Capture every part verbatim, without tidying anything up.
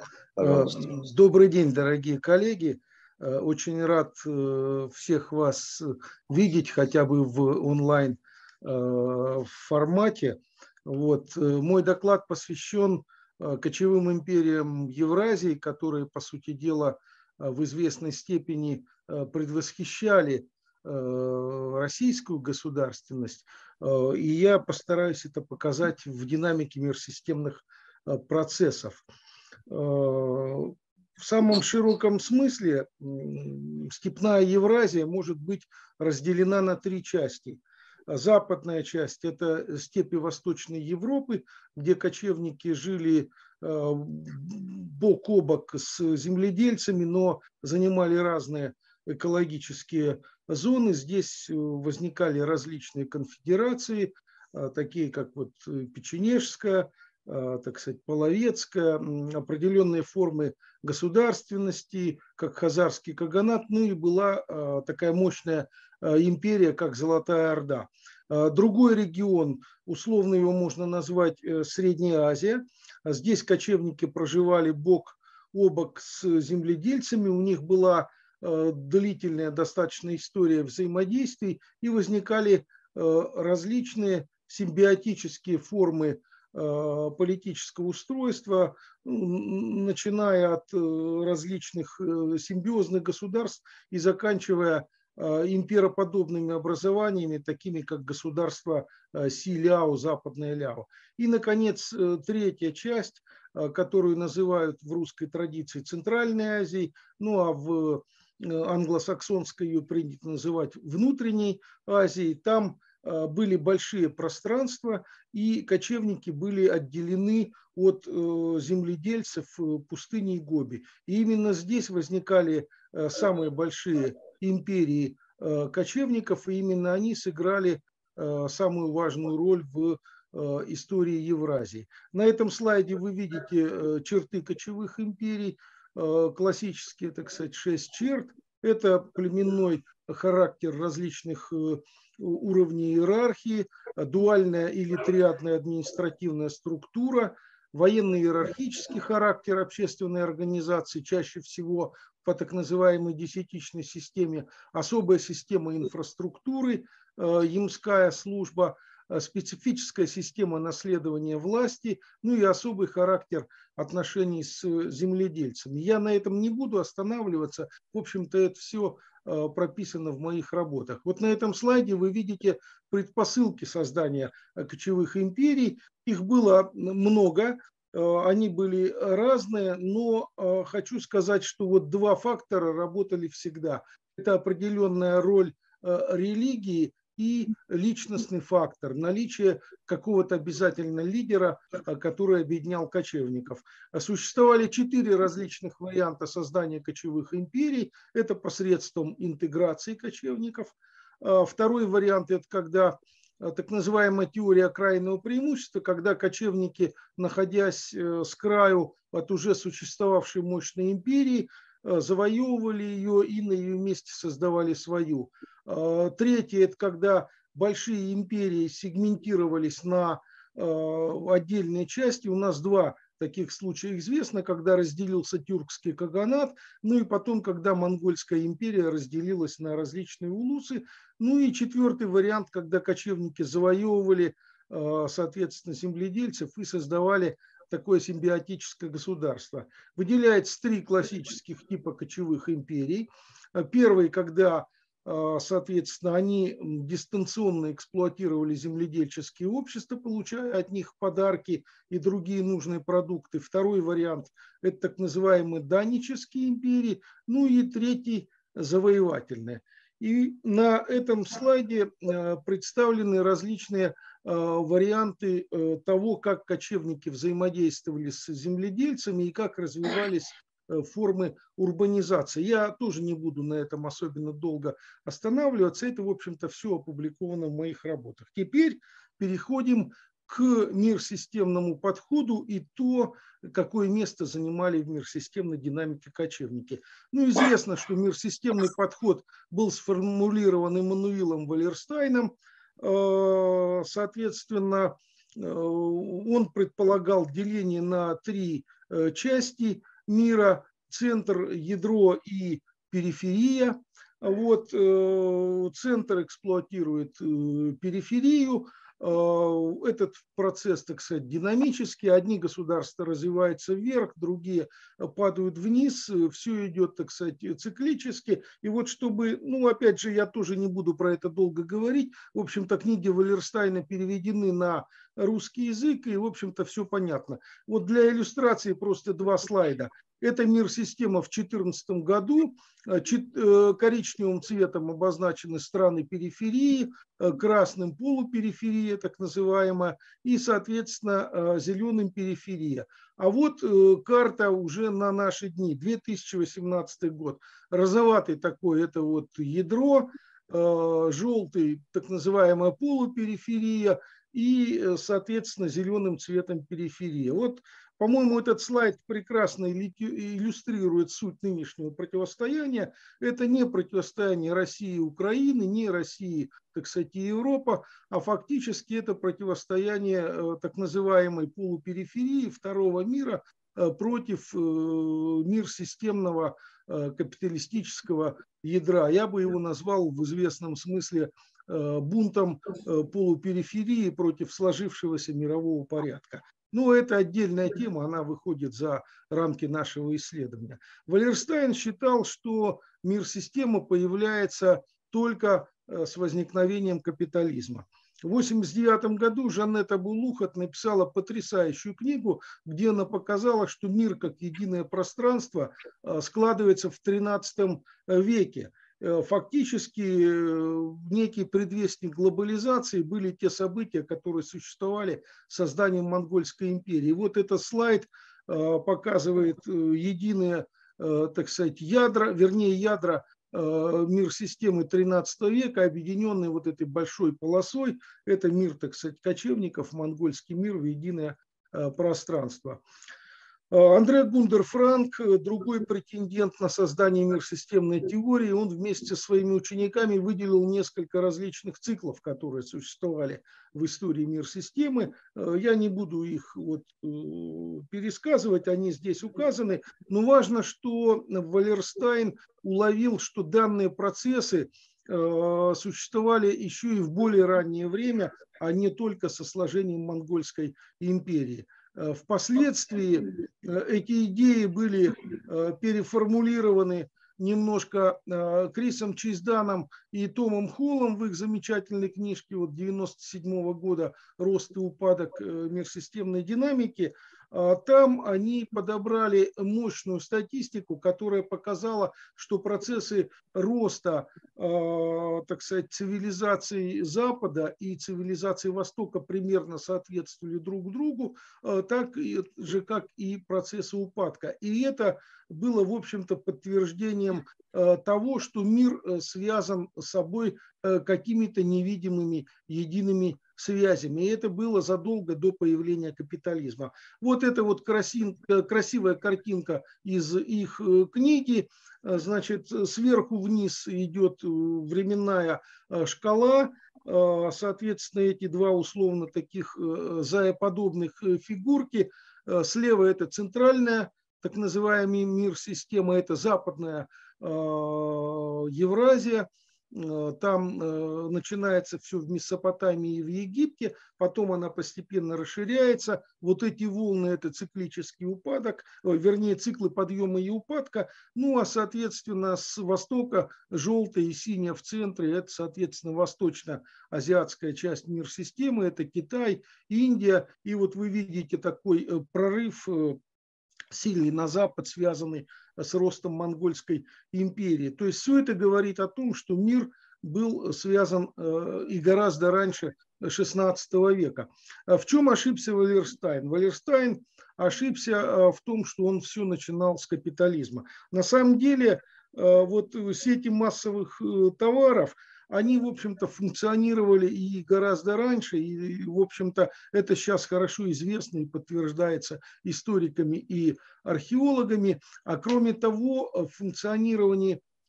Пожалуйста. Добрый день, дорогие коллеги. Очень рад всех вас видеть хотя бы в онлайн формате. Вот. Мой доклад посвящен кочевым империям Евразии, которые, по сути дела, в известной степени предвосхищали российскую государственность. И я постараюсь это показать в динамике мирсистемных процессов. В самом широком смысле степная Евразия может быть разделена на три части. Западная часть – это степи Восточной Европы, где кочевники жили бок о бок с земледельцами, но занимали разные экологические зоны. Здесь возникали различные конфедерации, такие как вот Печенежская, так сказать, Половецкая, определенные формы государственности, как хазарский каганат, ну и была такая мощная империя, как Золотая Орда. Другой регион, условно его можно назвать Средняя Азия. Здесь кочевники проживали бок о бок с земледельцами, у них была длительная достаточно история взаимодействий и возникали различные симбиотические формы политического устройства, начиная от различных симбиозных государств и заканчивая импероподобными образованиями, такими как государство Си-Ляо, Западное Ляо. И, наконец, третья часть, которую называют в русской традиции Центральной Азией, ну а в англосаксонской ее принято называть Внутренней Азией. Там были большие пространства, и кочевники были отделены от земледельцев пустыней Гоби. И именно здесь возникали самые большие империи кочевников, и именно они сыграли самую важную роль в истории Евразии. На этом слайде вы видите черты кочевых империй, классические, так сказать, шесть черт. Это племенной характер различных уровней иерархии, дуальная или триадная административная структура, военно-иерархический характер общественной организации, чаще всего по так называемой десятичной системе, особая система инфраструктуры, ямская служба, специфическая система наследования власти, ну и особый характер отношений с земледельцами. Я на этом не буду останавливаться. В общем-то, это все прописано в моих работах. Вот на этом слайде вы видите предпосылки создания кочевых империй. Их было много, они были разные, но хочу сказать, что вот два фактора работали всегда. Это определенная роль религии и личностный фактор, наличие какого-то обязательно лидера, который объединял кочевников. Существовали четыре различных варианта создания кочевых империй. Это посредством интеграции кочевников. Второй вариант – это когда так называемая теория крайнего преимущества, когда кочевники, находясь с краю от уже существовавшей мощной империи, завоевывали ее и на ее месте создавали свою. Третье – это когда большие империи сегментировались на отдельные части. У нас два таких случая известно, когда разделился тюркский каганат, ну и потом, когда монгольская империя разделилась на различные улусы. Ну и четвертый вариант, когда кочевники завоевывали, соответственно, земледельцев и создавали такое симбиотическое государство. Выделяется три классических типа кочевых империй. Первый, когда, соответственно, они дистанционно эксплуатировали земледельческие общества, получая от них подарки и другие нужные продукты. Второй вариант – это так называемые данические империи. Ну и третий – завоевательные. И на этом слайде представлены различные варианты того, как кочевники взаимодействовали с земледельцами и как развивались формы урбанизации. Я тоже не буду на этом особенно долго останавливаться. Это, в общем-то, все опубликовано в моих работах. Теперь переходим к мирсистемному подходу и то, какое место занимали в мирсистемной динамике кочевники. Ну, известно, что мирсистемный подход был сформулирован Эммануилом Валерстайном. Соответственно, он предполагал деление на три части. мира – центр, ядро и периферия. Вот, центр эксплуатирует периферию. Этот процесс, так сказать, динамический. Одни государства развиваются вверх, другие падают вниз. Все идет, так сказать, циклически. И вот чтобы, ну, опять же, я тоже не буду про это долго говорить. В общем-то, книги Валерстайна переведены на русский язык, и, в общем-то, все понятно. Вот для иллюстрации просто два слайда. Это мир-система в две тысячи четырнадцатом году. Коричневым цветом обозначены страны периферии, красным полупериферия, так называемая, и, соответственно, зеленым периферия. А вот карта уже на наши дни, две тысячи восемнадцатый год. Розоватый такой – это вот ядро, желтый – так называемая полупериферия, и, соответственно, зеленым цветом периферия. Вот, по-моему, этот слайд прекрасно иллюстрирует суть нынешнего противостояния. Это не противостояние России и Украины, не России, так сказать, и Европа, а фактически это противостояние так называемой полупериферии второго мира против мир-системного капиталистического ядра. Я бы его назвал в известном смысле бунтом полупериферии против сложившегося мирового порядка. Но это отдельная тема, она выходит за рамки нашего исследования. Валерстайн считал, что мир-система появляется только с возникновением капитализма. В восемьдесят девятом году Жанетта Булухат написала потрясающую книгу, где она показала, что мир как единое пространство складывается в тринадцатом веке. Фактически некий предвестник глобализации были те события, которые существовали с созданием Монгольской империи. Вот этот слайд показывает единые, так сказать, ядра, вернее ядра мир-системы тринадцатого века, объединенные вот этой большой полосой. Это мир, так сказать, кочевников, монгольский мир в единое пространство. Андре Гундер-Франк, другой претендент на создание мир-системной теории, он вместе со своими учениками выделил несколько различных циклов, которые существовали в истории мир-системы. Я не буду их вот пересказывать, они здесь указаны, но важно, что Валерстайн уловил, что данные процессы существовали еще и в более раннее время, а не только со сложением Монгольской империи. Впоследствии эти идеи были переформулированы немножко Крисом Чейзданом и Томом Холлом в их замечательной книжке вот девяносто седьмого года «Рост и упадок мирсистемной динамики». Там они подобрали мощную статистику, которая показала, что процессы роста, так сказать, цивилизаций Запада и цивилизаций Востока примерно соответствовали друг другу, так же, как и процессы упадка. И это было, в общем-то, подтверждением того, что мир связан с собой какими-то невидимыми едиными связями. И это было задолго до появления капитализма. Вот это вот красинка, красивая картинка из их книги. Значит, сверху вниз идет временная шкала. Соответственно, эти два условно таких заяподобных фигурки. Слева это центральная, так называемый мир-система, это западная Евразия. Там начинается все в Месопотамии и в Египте, потом она постепенно расширяется. Вот эти волны – это циклический упадок, вернее, циклы подъема и упадка. Ну, а, соответственно, с востока желтая и синяя в центре – это, соответственно, восточно-азиатская часть мир-системы, это Китай, Индия. И вот вы видите такой прорыв сильный на запад, связанный с ростом Монгольской империи. То есть все это говорит о том, что мир был связан и гораздо раньше шестнадцатого века. В чем ошибся Валерстайн? Валерстайн ошибся в том, что он все начинал с капитализма. На самом деле вот сети массовых товаров, они, в общем-то, функционировали и гораздо раньше, и, в общем-то, это сейчас хорошо известно и подтверждается историками и археологами. А кроме того, в функционировании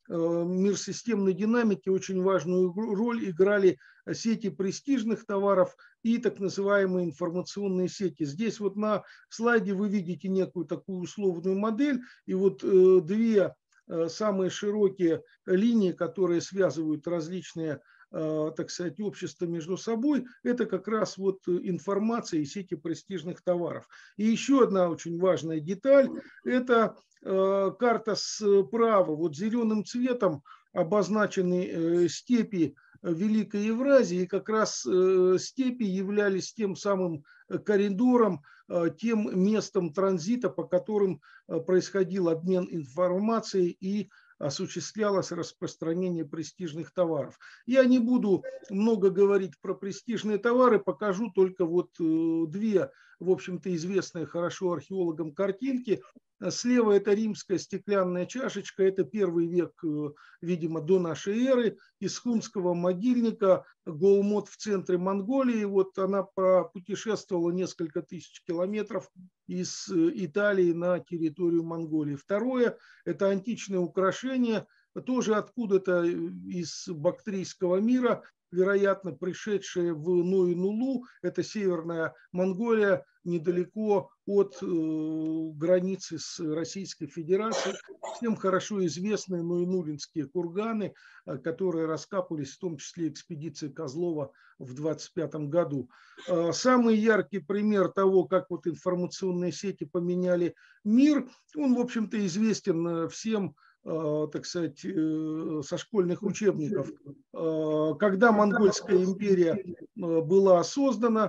мирсистемной динамике очень важную роль играли сети престижных товаров и так называемые информационные сети. Здесь вот на слайде вы видите некую такую условную модель, и вот две самые широкие линии, которые связывают различные, так сказать, общества между собой, это как раз вот информация и сети престижных товаров. И еще одна очень важная деталь – это карта справа. Вот зеленым цветом обозначены степи Великой Евразии, и как раз степи являлись тем самым коридором, тем местом транзита, по которым происходил обмен информацией и осуществлялось распространение престижных товаров. Я не буду много говорить про престижные товары, покажу только вот две, в общем-то, известные хорошо археологам картинки. Слева это римская стеклянная чашечка, это первый век, видимо, до нашей эры, из хунского могильника, Голмот в центре Монголии. Вот она пропутешествовала несколько тысяч километров из Италии на территорию Монголии. Второе – это античное украшение, тоже откуда-то из бактрийского мира, вероятно, пришедшие в Ной-Нулу, это северная Монголия, недалеко от э, границы с Российской Федерацией. Всем хорошо известные Ной-Нулинские курганы, э, которые раскапывались, в том числе экспедиции Козлова в двадцать пятом году. Э, самый яркий пример того, как вот информационные сети поменяли мир, он, в общем-то, известен всем, так сказать, со школьных учебников. Когда Монгольская империя была создана,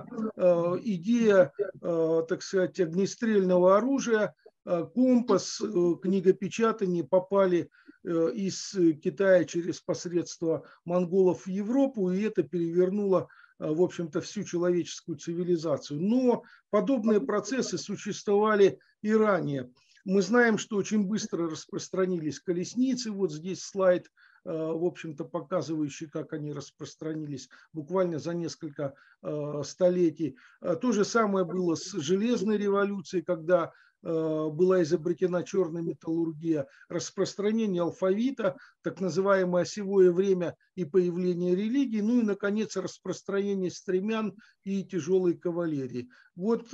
идея, так сказать, огнестрельного оружия, компас, книгопечатание попали из Китая через посредство монголов в Европу, и это перевернуло, в общем-то, всю человеческую цивилизацию. Но подобные процессы существовали и ранее. Мы знаем, что очень быстро распространились колесницы. Вот здесь слайд, в общем-то, показывающий, как они распространились буквально за несколько столетий. То же самое было с железной революцией, когда была изобретена черная металлургия, распространение алфавита, так называемое осевое время и появление религии, ну и, наконец, распространение стремян и тяжелой кавалерии. Вот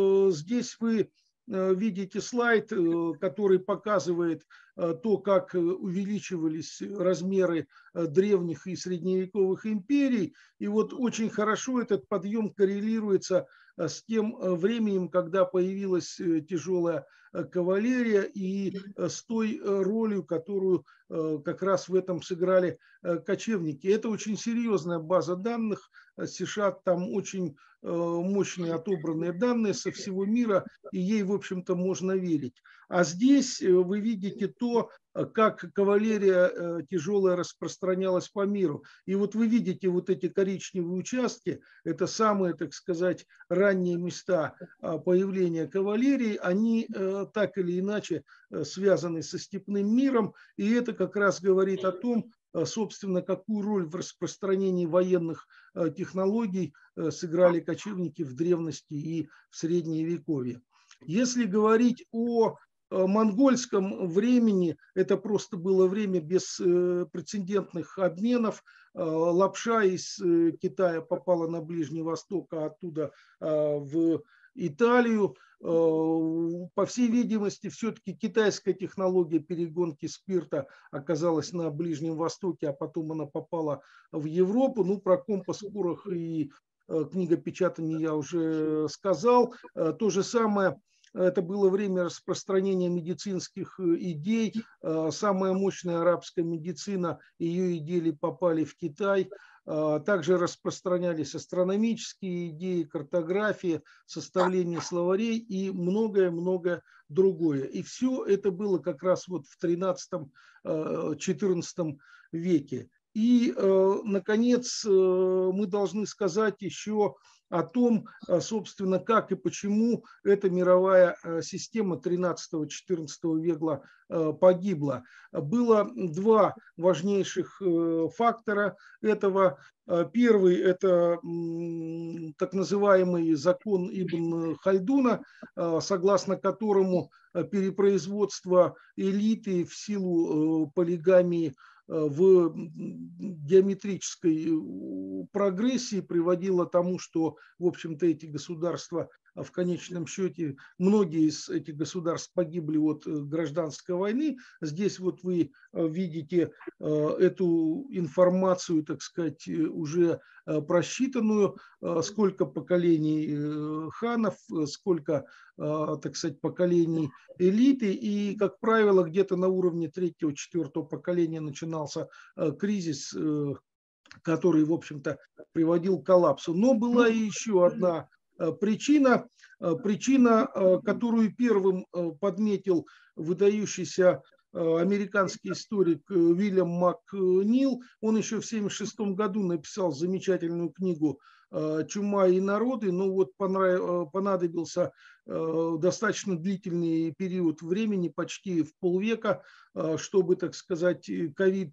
здесь вы видите слайд, который показывает то, как увеличивались размеры древних и средневековых империй. И вот очень хорошо этот подъем коррелируется с тем временем, когда появилась тяжелая кавалерия, и с той ролью, которую как раз в этом сыграли кочевники. Это очень серьезная база данных. США там очень мощные отобранные данные со всего мира, и ей, в общем-то, можно верить. А здесь вы видите то, как кавалерия тяжелая распространялась по миру. И вот вы видите вот эти коричневые участки, это самые, так сказать, ранние места появления кавалерии, они так или иначе связаны со степным миром, и это как раз говорит о том, собственно, какую роль в распространении военных технологий сыграли кочевники в древности и в Средневековье. Если говорить о монгольском времени, это просто было время беспрецедентных обменов. Лапша из Китая попала на Ближний Восток, а оттуда в Италию. По всей видимости, все-таки китайская технология перегонки спирта оказалась на Ближнем Востоке, а потом она попала в Европу. Ну, про компас, порох и книгопечатание я уже сказал. То же самое. Это было время распространения медицинских идей. Самая мощная арабская медицина, ее идеи попали в Китай. Также распространялись астрономические идеи, картография, составление словарей и многое-многое другое. И все это было как раз вот в тринадцатом-четырнадцатом веке. И, наконец, мы должны сказать еще о том, собственно, как и почему эта мировая система тринадцатого-четырнадцатого века погибла. Было два важнейших фактора этого. Первый – это так называемый закон Ибн Хальдуна, согласно которому перепроизводство элиты в силу полигамии в геометрической прогрессии приводило к тому, что, в общем-то, эти государства в конечном счете, многие из этих государств погибли от гражданской войны. Здесь вот вы видите эту информацию, так сказать, уже просчитанную, сколько поколений ханов, сколько, так сказать, поколений элиты. И, как правило, где-то на уровне третьего-четвертого поколения начинался кризис, который, в общем-то, приводил к коллапсу. Но была и еще одна причина, причина, которую первым подметил выдающийся американский историк Уильям Макнил. Он еще в тысяча девятьсот семьдесят шестом году написал замечательную книгу «Чума и народы», но вот понадобился достаточно длительный период времени, почти в полвека, чтобы, так сказать, ковид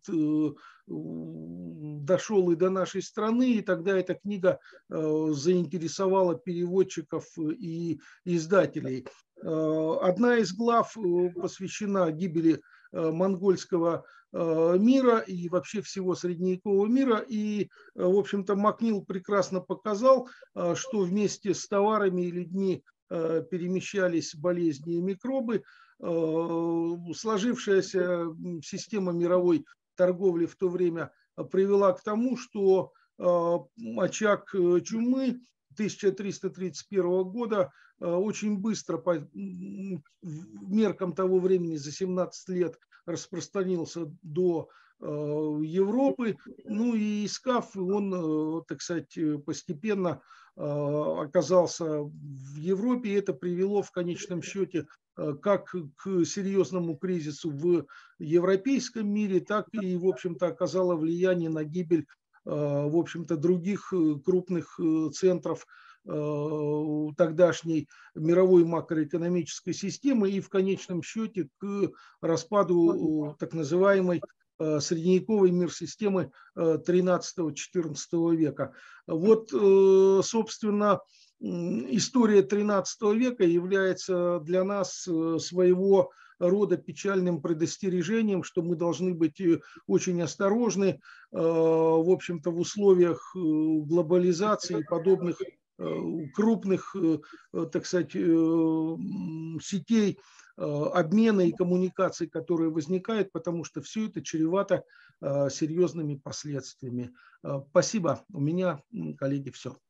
дошел и до нашей страны, и тогда эта книга заинтересовала переводчиков и издателей. Одна из глав посвящена гибели монгольского мира и вообще всего средневекового мира. И, в общем-то, Макнил прекрасно показал, что вместе с товарами и людьми перемещались болезни и микробы. Сложившаяся система мировой торговли в то время привела к тому, что очаг чумы тысяча триста тридцать первого года очень быстро, по меркам того времени, за семнадцать лет распространился до Европы. Ну и искав, он, так сказать, постепенно оказался в Европе. И это привело в конечном счете как к серьезному кризису в европейском мире, так и, в общем-то, оказало влияние на гибель, в общем-то, других крупных центров тогдашней мировой макроэкономической системы и в конечном счете к распаду так называемой средневековой мир-системы тринадцатого-четырнадцатого века. Вот, собственно, история тринадцатого века является для нас своего рода печальным предостережением, что мы должны быть очень осторожны, в общем-то, в условиях глобализации и подобных крупных, так сказать, сетей обмена и коммуникаций, которые возникают, потому что все это чревато серьезными последствиями. Спасибо. У меня, коллеги, все.